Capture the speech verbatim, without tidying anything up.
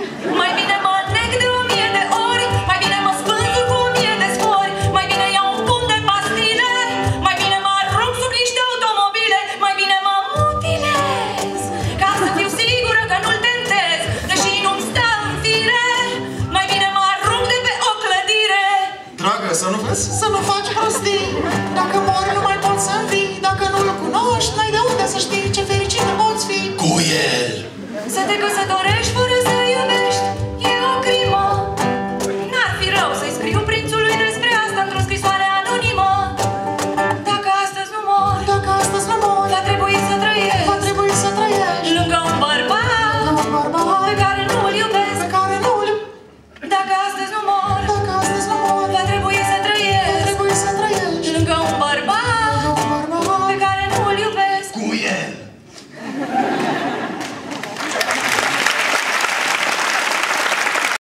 Mai bine mă nec de o mie de ori, mai bine mă spânzur cu o mie de spori, mai bine iau un pumn de pastile, mai bine mă arunc sub niște automobile, mai bine mă mutilez, ca să fiu sigură că nu-l tentez, deși nu-mi stă în fire, mai bine mă arunc de pe o clădire. Dragă, să nu vezi? Să nu faci prostii, dacă mori nu mai poți să învii, dacă nu-l cunoști, n-ai de unde să știi ce fericit poți fi Cu el! Să te căsătorești